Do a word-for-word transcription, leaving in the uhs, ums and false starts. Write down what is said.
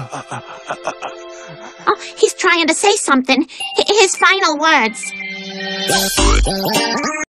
Oh, he's trying to say something. H- His final words.